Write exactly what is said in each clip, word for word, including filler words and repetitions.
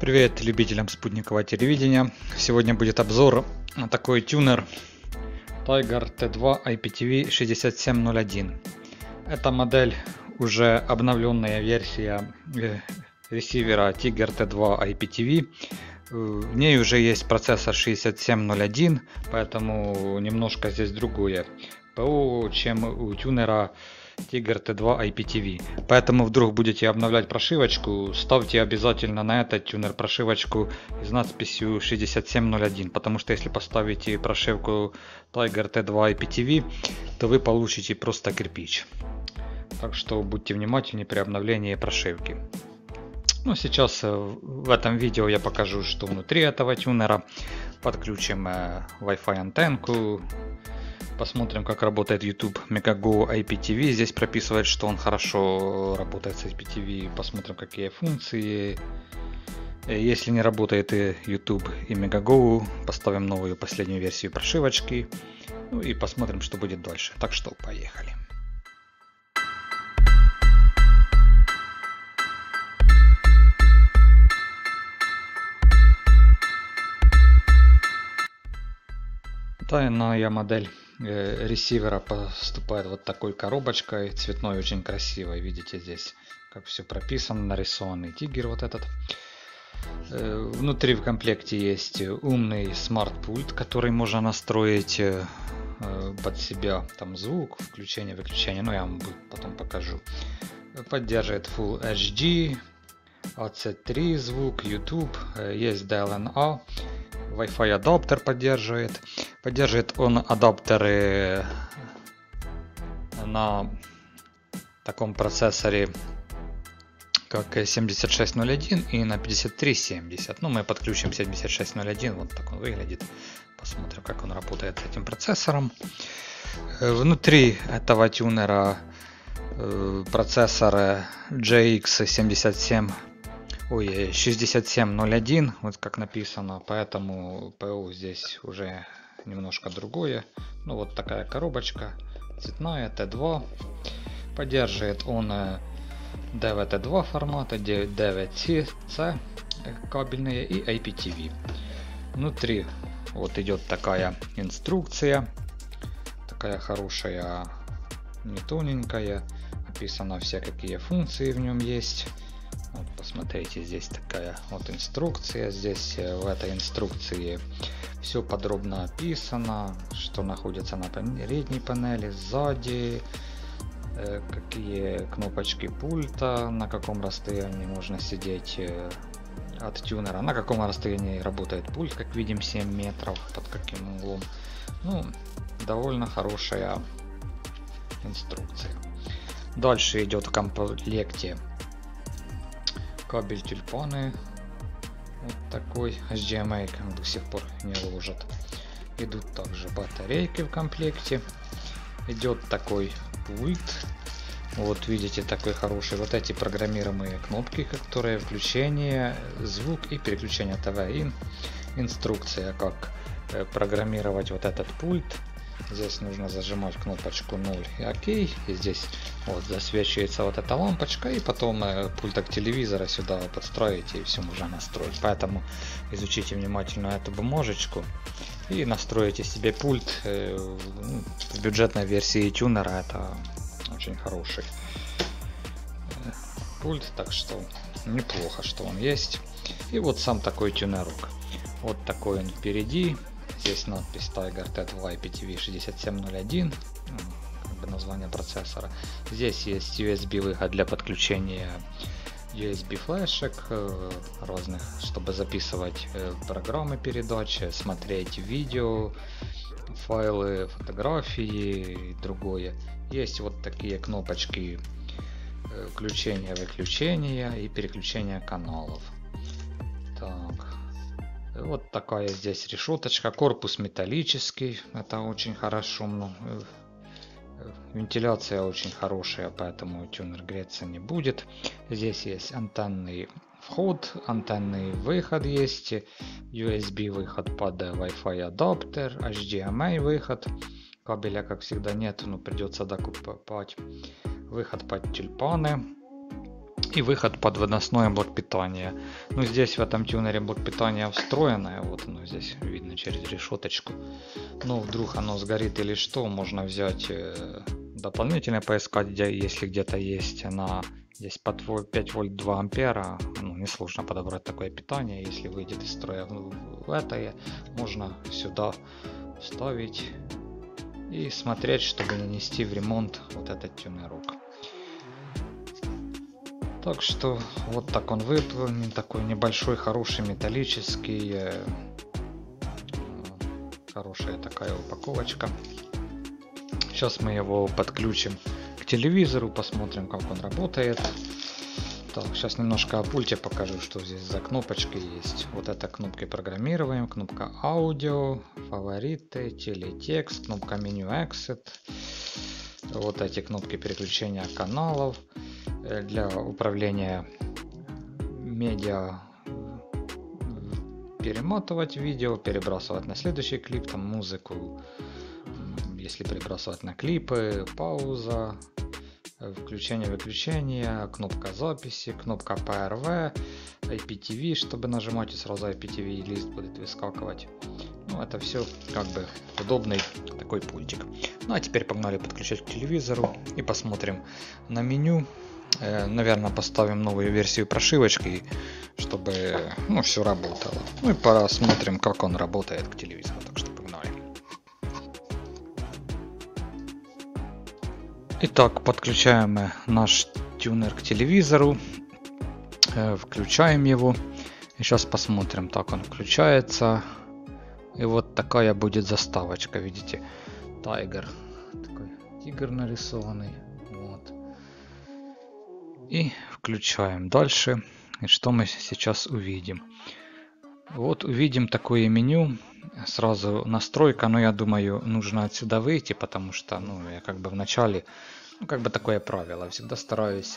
Привет любителям спутникового телевидения. Сегодня будет обзор на такой тюнер Tiger ти два ай пи ти ви шестьдесят семь ноль один. Эта модель уже обновленная версия ресивера Tiger ти два ай пи ти ви. В ней уже есть процессор шестьдесят семь ноль один, поэтому немножко здесь другое ПО, чем у тюнера Tiger ти два ай пи ти ви. Поэтому вдруг будете обновлять прошивочку, ставьте обязательно на этот тюнер прошивочку с надписью шестьдесят семь ноль один, потому что если поставите прошивку Tiger ти два ай пи ти ви, то вы получите просто кирпич. Так что будьте внимательны при обновлении прошивки. Ну, сейчас в этом видео я покажу, что внутри этого тюнера. Подключим Wi-Fi антенку. Посмотрим, как работает YouTube Megago ай пи ти ви. Здесь прописывает, что он хорошо работает с ай пи ти ви. Посмотрим, какие функции. Если не работает и YouTube, и Megago, поставим новую последнюю версию прошивочки. Ну и посмотрим, что будет дальше. Так что, поехали. Данная модель э, ресивера поступает вот такой коробочкой, цветной, очень красивой. Видите, здесь как все прописано, нарисованный тигр вот этот. Э, внутри в комплекте есть умный смарт-пульт, который можно настроить э, под себя, там звук, включение, выключение, но я вам потом покажу. Поддерживает Full эйч ди, эй си три звук, YouTube, э, есть ди эл эн эй. Wi-Fi адаптер поддерживает. Поддерживает он адаптеры на таком процессоре, как семьдесят шесть ноль один и на пятьдесят три семьдесят. Ну, мы подключим семьдесят шесть ноль один. Вот так он выглядит. Посмотрим, как он работает с этим процессором. Внутри этого тюнера процессор джей икс семьдесят семь. Ой, шестьдесят семь ноль один, вот как написано, поэтому ПО здесь уже немножко другое. Ну вот такая коробочка, цветная, ти два. Поддерживает он ди ви ти два формата, ди ви си кабельные и ай пи ти ви. Внутри вот идет такая инструкция, такая хорошая, не тоненькая, написано все, какие функции в нем есть. Вот, посмотрите, здесь такая вот инструкция. Здесь в этой инструкции все подробно описано, что находится на передней панели, сзади, э, какие кнопочки пульта, на каком расстоянии можно сидеть э, от тюнера, на каком расстоянии работает пульт, как видим, семь метров, под каким углом. Ну, довольно хорошая инструкция. Дальше идет в комплекте кабель тюльпаны, вот такой эйч ди эм ай, до сих пор не вложат. Идут также батарейки в комплекте. Идет такой пульт. Вот видите, такой хороший. Вот эти программируемые кнопки, которые включение, звук и переключение ТВ. Инструкция, как программировать вот этот пульт. Здесь нужно зажимать кнопочку ноль и ОК. И здесь вот засвечивается вот эта лампочка. И потом э, пульток телевизора сюда подстроите, и все можно настроить. Поэтому изучите внимательно эту бумажечку и настройте себе пульт. Э, в бюджетной версии тюнера это очень хороший э, пульт. Так что неплохо, что он есть. И вот сам такой тюнерок. Вот такой он впереди. Здесь надпись Tiger ти два ай пи ти ви шестьдесят семь ноль один, как бы название процессора. Здесь есть ю эс би выход для подключения ю эс би флешек разных, чтобы записывать программы передачи, смотреть видео, файлы, фотографии и другое. Есть вот такие кнопочки включения, выключения и переключения каналов. Так. Вот такая здесь решеточка, корпус металлический, это очень хорошо, но вентиляция очень хорошая, поэтому тюнер греться не будет. Здесь есть антенный вход, антенный выход есть, ю эс би выход под Wi-Fi адаптер, эйч ди эм ай выход, кабеля как всегда нет, но придется докупать, выход под тюльпаны. и выход под выносной блок питания. Ну, здесь в этом тюнере блок питания встроенное, вот оно здесь видно через решеточку. Ну, вдруг оно сгорит или что, можно взять э, дополнительно поискать, где, если где-то есть на здесь под пять вольт два ампера. Ну, несложно подобрать такое питание, если выйдет из строя в, в это, можно сюда вставить и смотреть, чтобы нанести в ремонт вот этот тюнерок. Так что вот так он выполнен, такой небольшой, хороший, металлический, э, хорошая такая упаковочка. Сейчас мы его подключим к телевизору, посмотрим, как он работает. Так, сейчас немножко о пульте покажу, что здесь за кнопочки есть. Вот это кнопки программируем, кнопка аудио, фавориты, телетекст, кнопка меню exit. Вот эти кнопки переключения каналов для управления медиа, перематывать видео, перебрасывать на следующий клип, там музыку, если перебрасывать на клипы, пауза, включение-выключение, кнопка записи, кнопка пи ар ви, ай пи ти ви, чтобы нажимать и сразу ай пи ти ви лист будет выскакивать. Ну, это все как бы удобный такой пультик. Ну, а теперь погнали подключать к телевизору и посмотрим на меню. Э, наверное, поставим новую версию прошивочки, чтобы, ну, все работало. Ну и посмотрим, как он работает к телевизору. Так что погнали. Итак, подключаем наш тюнер к телевизору, э, включаем его, и сейчас посмотрим, так он включается, и вот такая будет заставочка, видите, Tiger, такой тигр нарисованный, вот, и включаем дальше, и что мы сейчас увидим? Вот увидим такое меню, сразу настройка, но я думаю, нужно отсюда выйти, потому что, ну, я как бы в начале, ну, как бы такое правило, всегда стараюсь,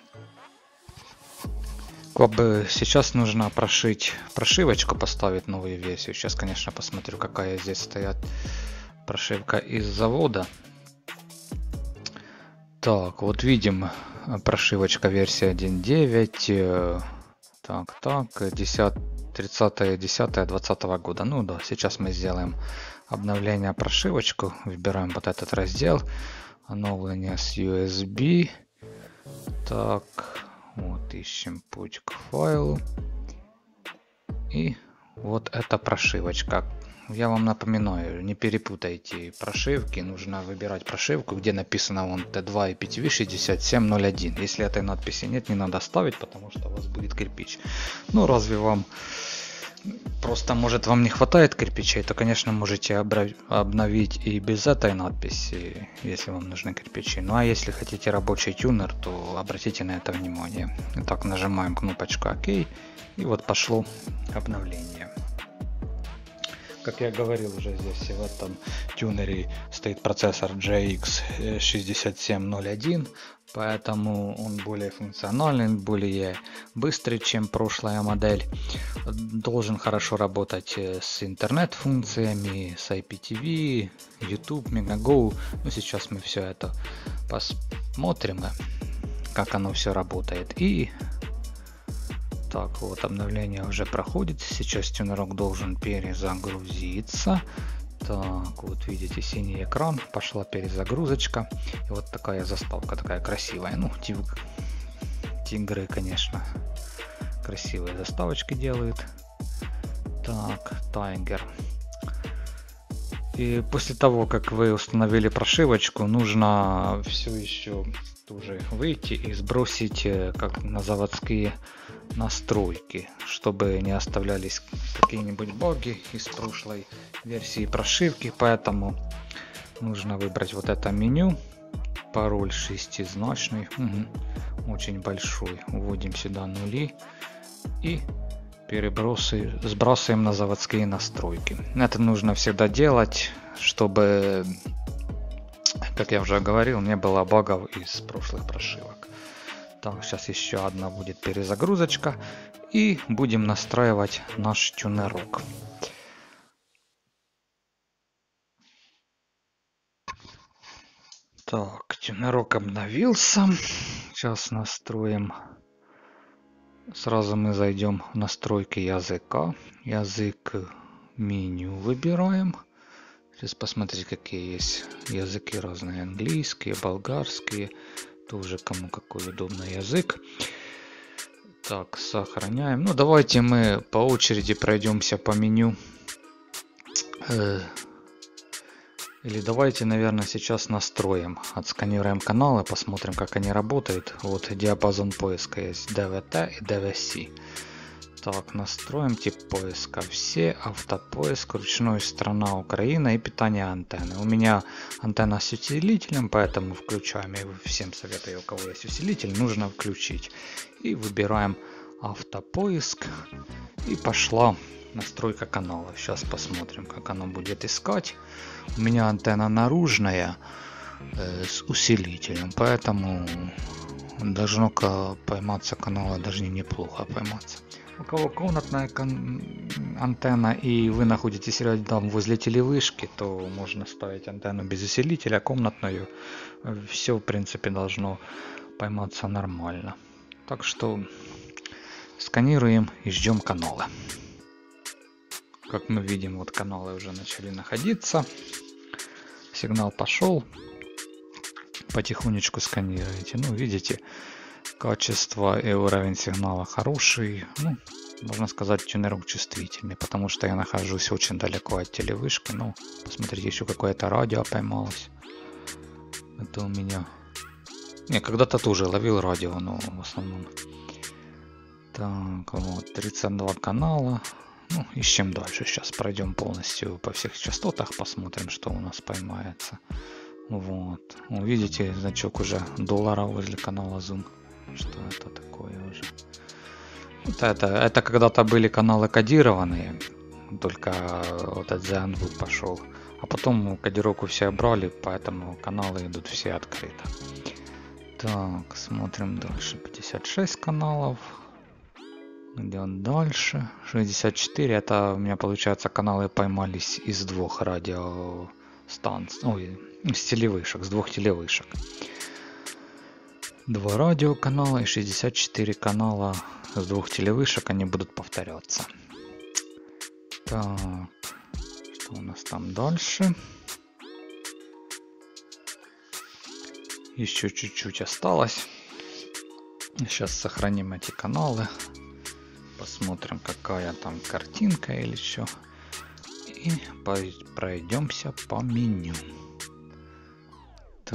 как бы сейчас нужно прошить, прошивочку поставить, новую версию. Сейчас, конечно, посмотрю, какая здесь стоит прошивка из завода. Так, вот видим, прошивочка версия один девять, так, так, тридцатое десятое двадцатого года. Ну да, сейчас мы сделаем обновление прошивочку, выбираем вот этот раздел, обновление с ю эс би, так, вот ищем путь к файлу, и вот эта прошивочка. Я вам напоминаю, не перепутайте прошивки, нужно выбирать прошивку, где написано вон ти два ай пи ти ви шестьдесят семь ноль один. Если этой надписи нет, не надо ставить, потому что у вас будет кирпич. Ну, разве вам просто, может, вам не хватает кирпичей, то, конечно, можете обновить и без этой надписи, если вам нужны кирпичи. Ну, а если хотите рабочий тюнер, то обратите на это внимание. Итак, нажимаем кнопочку ОК, и вот пошло обновление. Как я говорил уже, здесь в этом тюнере стоит процессор джей икс шестьдесят семь ноль один, поэтому он более функциональный, более быстрый, чем прошлая модель. Должен хорошо работать с интернет-функциями, с ай пи ти ви, YouTube, Megago. Ну, сейчас мы все это посмотрим, как оно все работает. И так, вот обновление уже проходит. Сейчас тюнерок должен перезагрузиться. Так, вот видите, синий экран, пошла перезагрузочка. И вот такая заставка, такая красивая. Ну, тигры, конечно, красивые заставочки делают. Так, Tiger. И после того, как вы установили прошивочку, нужно все еще тоже выйти и сбросить как на заводские настройки, чтобы не оставлялись какие-нибудь баги из прошлой версии прошивки. Поэтому нужно выбрать вот это меню, пароль шестизначный, угу, очень большой, вводим сюда нули и перебросы сбрасываем на заводские настройки. Это нужно всегда делать, чтобы, как я уже говорил, не было багов из прошлых прошивок. Так, сейчас еще одна будет перезагрузочка, и будем настраивать наш тюнерок. Так, тюнерок обновился. Сейчас настроим Сразу мы зайдем в настройки языка. Язык, меню выбираем. Сейчас посмотрите, какие есть языки разные. Английские, болгарские. Тоже кому какой удобный язык. Так, сохраняем. Ну, давайте мы по очереди пройдемся по меню. Или давайте, наверное, сейчас настроим. Отсканируем каналы, посмотрим, как они работают. Вот диапазон поиска есть ди ви ти и ди ви си. Так, настроим тип поиска. Все, автопоиск, ручной, страна, Украина и питание антенны. У меня антенна с усилителем, поэтому включаем. И всем советую, у кого есть усилитель, нужно включить. И выбираем автопоиск. И пошла настройка канала. Сейчас посмотрим, как оно будет искать. У меня антенна наружная э, с усилителем, поэтому должно пойматься канала, даже неплохо пойматься. У кого комнатная антенна и вы находитесь рядом возле телевышки, то можно ставить антенну без усилителя, комнатную. Все, в принципе, должно пойматься нормально. Так что сканируем и ждем каналы. Как мы видим, вот каналы уже начали находиться. Сигнал пошел. Потихонечку сканируете. Ну, видите, качество и уровень сигнала хороший. Ну, можно сказать, тюнерок чувствительный, потому что я нахожусь очень далеко от телевышки. Ну, посмотрите, еще какое-то радио поймалось. Это у меня... Не, когда-то тоже ловил радио, но в основном... Так, вот, тридцать два канала. Ну, ищем дальше. Сейчас пройдем полностью по всех частотах, посмотрим, что у нас поймается. Вот. Видите, значок уже доллара возле канала Zoom. Что это такое уже? Вот это, это когда-то были каналы кодированные, только вот этот Zenwood пошел. А потом кодировку все брали, поэтому каналы идут все открыто. Так, смотрим дальше. пятьдесят шесть каналов. Идем дальше. шестьдесят четыре. Это у меня, получается, каналы поймались из двух радиостанций. Ой, из телевышек, с двух телевышек. Два радиоканала и шестьдесят четыре канала с двух телевышек. Они будут повторяться. Так, что у нас там дальше? Еще чуть-чуть осталось. Сейчас сохраним эти каналы. Посмотрим, какая там картинка или что. И пройдемся по меню. Так.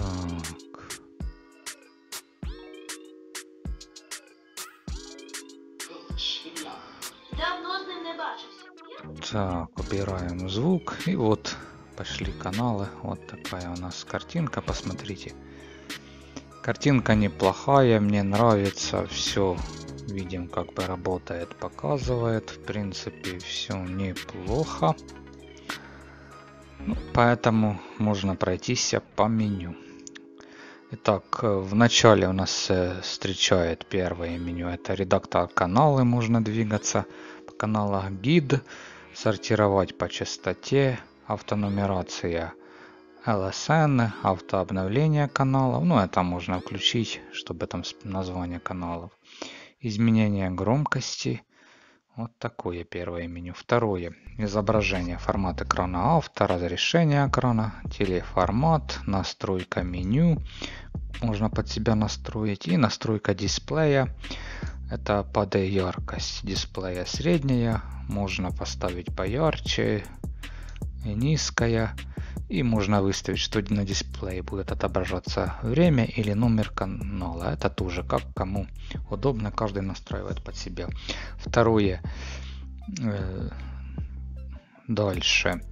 Давно з ним не бачився. Так, убираем звук. И вот пошли каналы. Вот такая у нас картинка. Посмотрите. Картинка неплохая. Мне нравится. Все. Видим, как бы работает, показывает. В принципе, все неплохо. Ну, поэтому можно пройтись по меню. Итак, в начале у нас встречает первое меню. Это редактор каналы. Можно двигаться по каналам, гид, сортировать по частоте, автонумерация эл эс эн, автообновление каналов. Ну, это можно включить, чтобы там название каналов. Изменение громкости. Вот такое первое меню. Второе. Изображение. Формат экрана авто. Разрешение экрана. Телеформат. Настройка меню. Можно под себя настроить. И настройка дисплея. Это под яркость дисплея средняя. Можно поставить поярче. Низкая. И можно выставить, что на дисплее будет отображаться время или номер канала. Это тоже как кому удобно, каждый настраивает под себя. Второе. Э, дальше.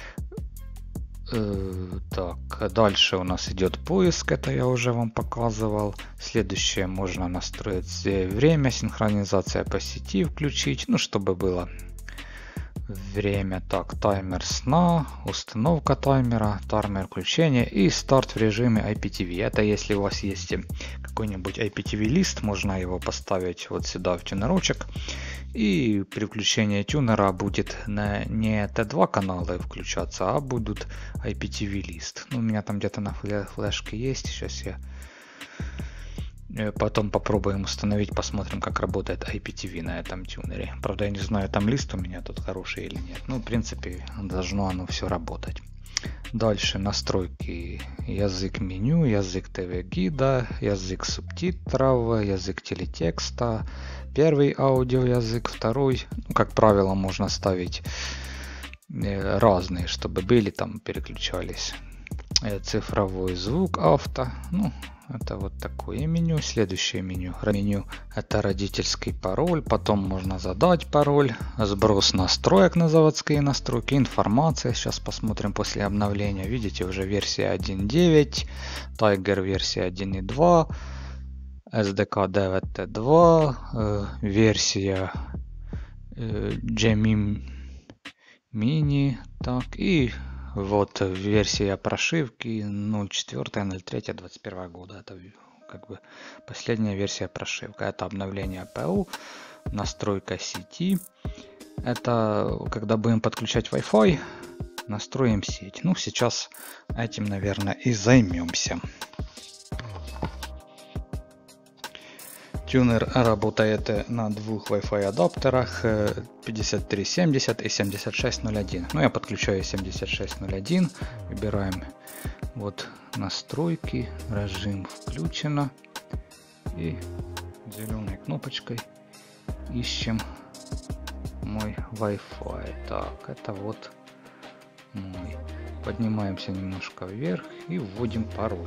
Э, так, дальше у нас идет поиск, это я уже вам показывал. Следующее, можно настроить время, синхронизация по сети включить, ну, чтобы было время. Так, таймер сна, установка таймера, таймер включения и старт в режиме ай пи ти ви. Это если у вас есть какой-нибудь ай пи ти ви лист, можно его поставить вот сюда в тюнерочек. И при включении тюнера будет на, не ти два каналы включаться, а будут ай пи ти ви лист. Ну, у меня там где-то на флешке есть. Сейчас я Потом попробуем установить, посмотрим, как работает ай пи ти ви на этом тюнере. Правда, я не знаю, там лист у меня тут хороший или нет. Ну, в принципе, должно оно все работать. Дальше настройки: язык меню, язык ТВ-гида, язык субтитров, язык телетекста. Первый аудиоязык, второй. Ну, как правило, можно ставить разные, чтобы были там, переключались. Цифровой звук, авто. Ну, это вот такое меню. Следующее меню. Меню — это родительский пароль. Потом можно задать пароль. Сброс настроек на заводские настройки. Информация. Сейчас посмотрим после обновления. Видите, уже версия один точка девять. Tiger версия один точка два. эс ди кей девять ти два. Э, версия э, Gemini Mini. Так, и вот версия прошивки ноль четыре ноль три двадцать первого года. Это как бы последняя версия прошивки. Это обновление ПУ, настройка сети. Это когда будем подключать Wi-Fi, настроим сеть. Ну, сейчас этим, наверное, и займемся. Тюнер работает на двух Wi-Fi адаптерах пятьдесят три семьдесят и семьдесят шесть ноль один. Ну, я подключаю семьдесят шесть ноль один. Выбираем вот настройки, режим включено. И зеленой кнопочкой ищем мой Wi-Fi. Так, это вот мой. Поднимаемся немножко вверх и вводим пароль.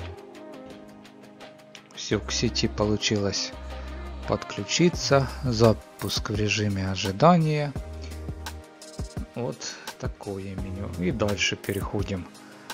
Все, к сети получилось подключиться. Запуск в режиме ожидания. Вот такое меню. И дальше переходим.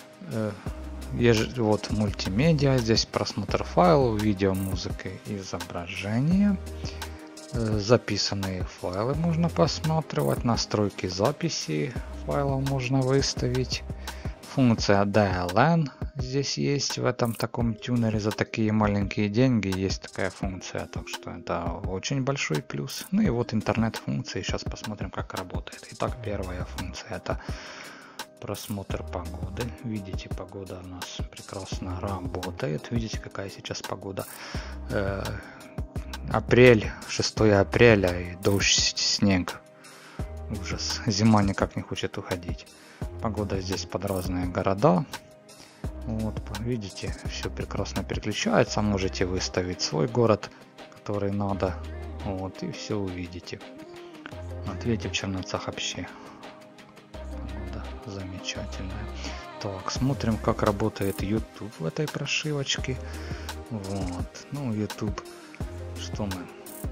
Вот мультимедиа. Здесь просмотр файлов, видео, музыка, изображение. Записанные файлы можно просматривать. Настройки записи файлов можно выставить. Функция ди эл эн здесь есть в этом таком тюнере. За такие маленькие деньги есть такая функция, так что это очень большой плюс. Ну и вот интернет-функции. Сейчас посмотрим, как работает. Итак, первая функция — это просмотр погоды. Видите, погода у нас прекрасно работает. Видите, какая сейчас погода. Э, апрель, шестое апреля, и дождь, снег. Ужас. Зима никак не хочет уходить. Погода здесь под разные города. Вот, видите, все прекрасно переключается. Можете выставить свой город, который надо. Вот, и все увидите. Вот, видите, в Черновцах вообще погода замечательная. Так, смотрим, как работает YouTube в этой прошивочке. Вот, ну, YouTube, что мы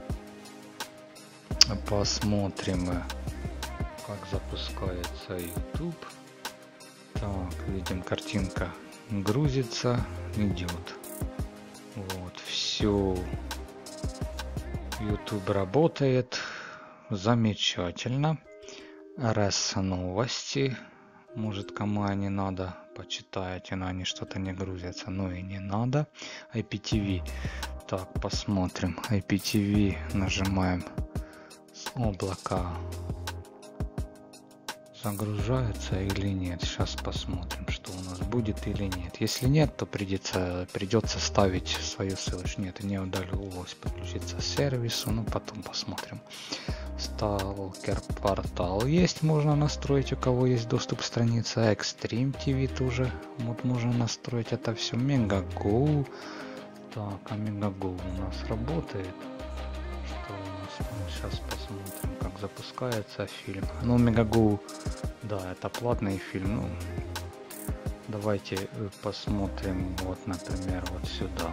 посмотрим, как запускается YouTube. Так, видим, картинка грузится, идет. Вот, все. YouTube работает замечательно. эр эс новости. Может, кому они надо, почитаете, но они что-то не грузятся, но и не надо. ай пи ти ви. Так, посмотрим. ай пи ти ви нажимаем с облака. Загружается или нет. Сейчас посмотрим, что у нас будет или нет. Если нет, то придется, придется ставить свою ссылочку. Нет, не удалось подключиться к сервису. Ну, потом посмотрим. Stalker портал есть, можно настроить, у кого есть доступ к странице. Extreme ти ви тоже вот можно настроить. Это все. Megago. Так, а Megago у нас работает. Что у нас там? Сейчас посмотрим, как запускается фильм. Ну, Megago, да, это платный фильм. Ну, давайте посмотрим, вот, например, вот сюда.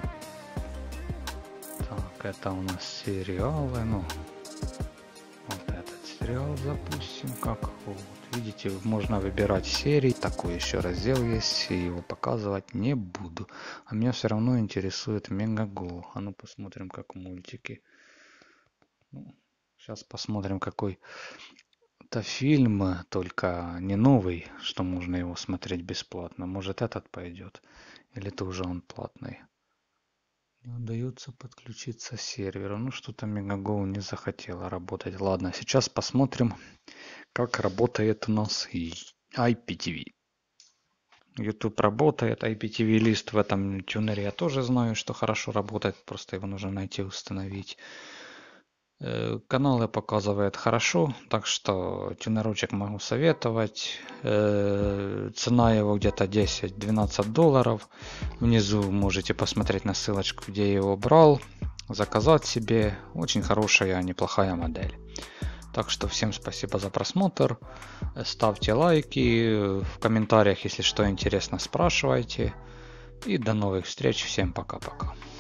Так, это у нас сериалы. Ну, вот этот сериал запустим. Как вот, видите, можно выбирать серии. Такой еще раздел есть, и его показывать не буду. А меня все равно интересует Megago. А ну посмотрим, как мультики. Ну, сейчас посмотрим, какой это фильм, только не новый, что можно его смотреть бесплатно. Может, этот пойдет, или тоже он платный. Не удается подключиться к серверу. Ну, что-то Megago не захотела работать. Ладно, сейчас посмотрим, как работает у нас ай пи ти ви. YouTube работает, ай пи ти ви лист в этом тюнере я тоже знаю, что хорошо работает, просто его нужно найти, установить. Каналы показывает хорошо, так что тюнерочек могу советовать. Цена его где-то десять-двенадцать долларов. Внизу можете посмотреть на ссылочку, где я его брал, заказать себе. Очень хорошая, неплохая модель. Так что всем спасибо за просмотр. Ставьте лайки, в комментариях, если что интересно, спрашивайте. И до новых встреч. Всем пока-пока.